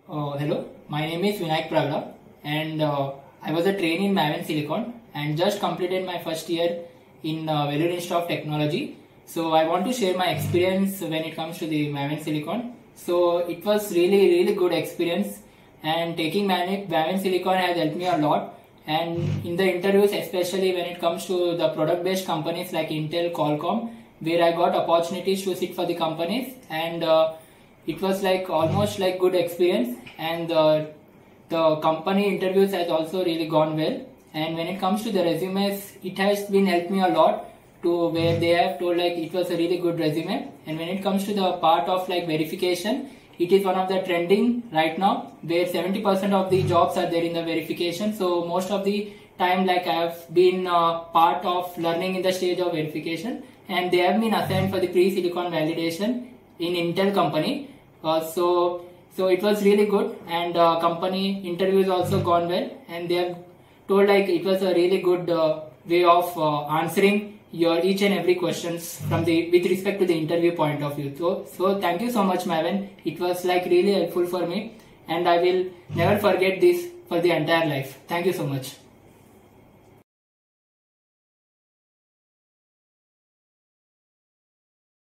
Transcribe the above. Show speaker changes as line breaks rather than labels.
Hello, my name is Vinayak Pragda and I was a trainee in Maven Silicon and just completed my first year in Vellore Institute of Technology. So I want to share my experience when it comes to the Maven Silicon. So it was really good experience, and taking Maven Silicon has helped me a lot. And in the interviews, especially when it comes to the product based companies like Intel, Qualcomm, where I got opportunities to sit for the companies, and it was like almost like good experience, and the company interviews has also really gone well. And when it comes to the resumes, it has been helped me a lot to where they have told like it was a really good resume. And when it comes to the part of like verification, it is one of the trending right now where 70% of the jobs are there in the verification. So most of the time like I have been part of learning in the stage of verification, and they have been assigned for the pre-silicon validation in Intel company. So it was really good, and company interviews also gone well, and they have told like it was a really good way of answering your each and every questions from the with respect to the interview point of view. So thank you so much, Maven. It was like really helpful for me, and I will never forget this for the entire life. Thank you so much.